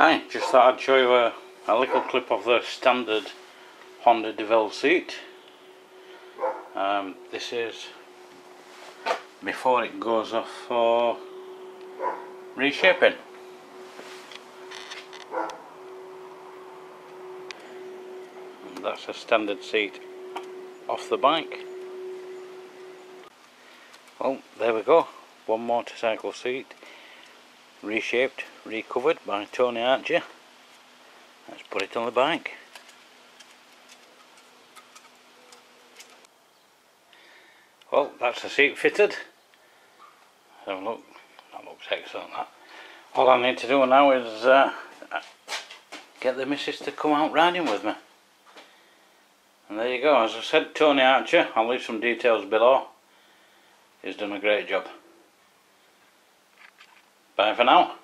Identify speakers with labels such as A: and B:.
A: Hi, just thought I'd show you a little clip of the standard Honda Deauville seat. This is before it goes off for reshaping. And that's a standard seat off the bike. Well, there we go, one motorcycle seat, reshaped, recovered by Tony Archer. Let's put it on the bike. Well, that's the seat fitted. So look, that looks excellent. That. All I need to do now is get the missus to come out riding with me. And there you go. As I said, Tony Archer, I'll leave some details below. He's done a great job. Bye for now.